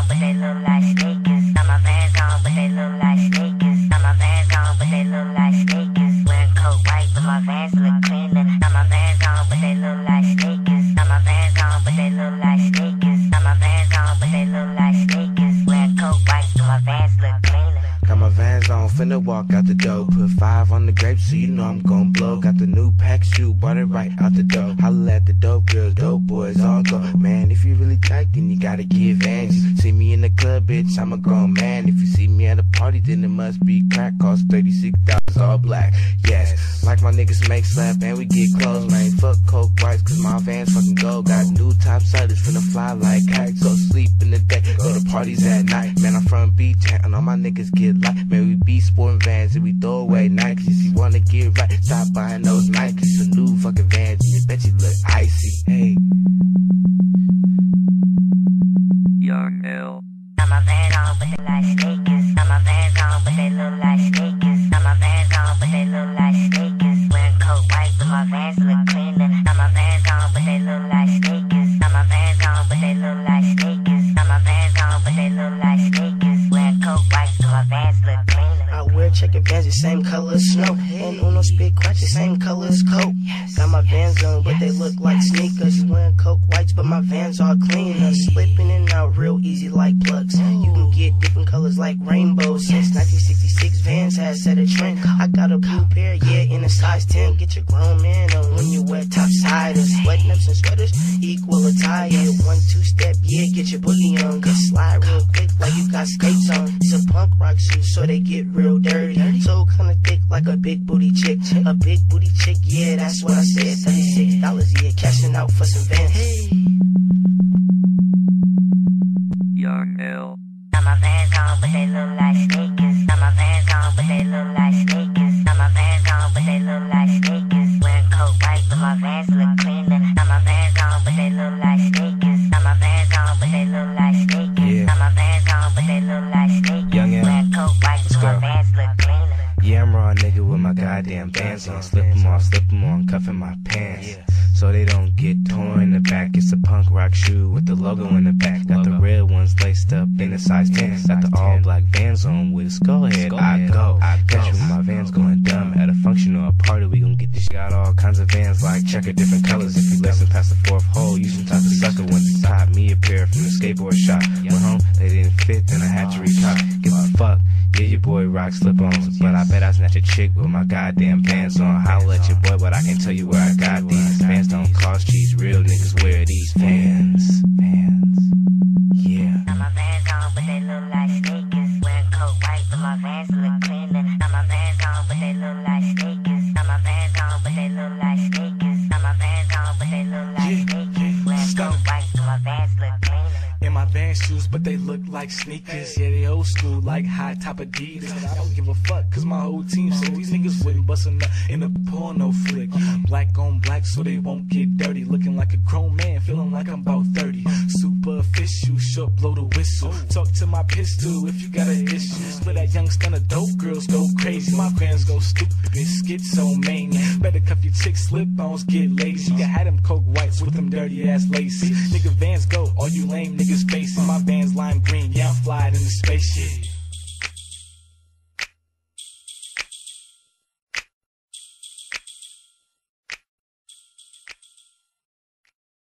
on, but they look like sneakers. Got my Vans on, but they look like sneakers. Got my Vans on, but they look like sneakers. Wearing coat white, but my Vans look cleaner. Got my Vans on, but they look like sneakers. Got my Vans on, but they look like sneakers. Got my Vans on, but they look like sneakers. Wearing coat white, but my Vans look cleaner. Got my Vans on, finna walk out the door. Put 5 on the grapes, so you know I'm gon' blow. Got the new pack shoe, bought it right out the door. Holla at the dope girls, dope boys, all go. Man, if you really tight, then you gotta give Vans. See me in the club, bitch, I'm a grown man. If you see me at a party, then it must be crack. Cost $36, all black, yes. Like my niggas make slap, and we get close, man. Fuck coke whites, cause my Vans fucking gold. Got new top siders, finna fly like kites. Go sleep in the day, go to parties at night. Man, I'm from B-Town, and all my niggas get light. Man, we be sporting Vans, and we throw away Nikes. If you wanna get right, stop buying those Nikes. Some new fucking Vans, and you bet you look icy. Hey. You're ill. Got my Vans on, but they like sneakers. Got my Vans on, but they look like sneakers. Got my Vans on, but they look like sneakers. Wearing coat white, but my Vans look cleaner. Got my Vans on, but they look like sneakers. Got my Vans on, but they look like sneakers. Got my Vans on, but they look like sneakers. Wearing coat white, but my Vans look cleaner. I wear checker Vans, the same color as snow. And Uno spit crutch, the same color as coke. Got my Vans on, but they look like sneakers. You wearing coke whites, but my Vans are cleaner. Slipping in and out real easy like plugs. You can get different colors like rainbows. Since 1966, Vans has set a trend. I got a blue pair, yeah, in a size 10. Get your grown man on when you wear topsiders. Sweatnuts and sweaters equal attire. 1-2 step, yeah, get your boogie on. Get slide real quick like you got skates on. It's a punk rock shoe, so they get real dirty. So kinda thick like a big booty chick. A big booty chick, yeah, that's what I said. $36, yeah, cashing out for some Vans. Hey. You're ill. Got my Vans on, but they look like sneakers. Got my Vans on, but they look like sneakers. Got my Vans on, but they look like sneakers. Wearing coat white, but my Vans look cleaner. Got my Vans on, but they look like sneakers. Got my Vans on, but they look like sneakers. Got my Vans on, but they look like sneakers. Wearing coat white, but my Vans look cleaner. Yeah, I'm raw nigga with my goddamn Vans on. Slip 'em on, cuffing my pants. So they don't get torn in the back. It's a punk rock shoe with the logo in the back. Got the red ones laced up in a size 10. Got the all black Vans on with a skull head. I go. Catch me with my Vans going dumb. At a function or a party, we gon' get this shit. Got all kinds of Vans like checker different colors. If you listen past the 4th hole, you some type of sucker. Went to top me a pair from the skateboard shop. Went home, they didn't fit, then I had to retop. Give a fuck. Yeah, your boy rock slip-ons, but I bet I snatch a chick with my goddamn Vans on. Holla at your boy, but I can tell you where I got these. Vans don't cost cheese, real niggas wear these Vans. Yeah. Got my Vans on, but they look like sneakers. Wearing coat white, but my Vans look cleaner. Got my Vans on, but they look like sneakers. Got my Vans on, but they look like sneakers. Got my Vans on, but they look like sneakers. Wearing coat white, but my Vans look cleaner. In my Vans shoes, but they look like sneakers. Yeah, they old school, like high top Adidas. I don't give a fuck, cause my whole team said these niggas wouldn't bust a nut in a porno flick. Black on black, so they won't get dirty. Looking like a grown man, feeling like I'm about 30. Super official, short blow the whistle. Talk to my pistol if you got an issue. Split that young stunner, dope girls go crazy. My fans go stupid, schizomania. Better cuff your chick, slip-ons, get lazy. I had them coke whites with them dirty ass laces. Nigga Vans go, all you lame niggas facing. My Vans lime green, yeah I'm flying in the spaceship.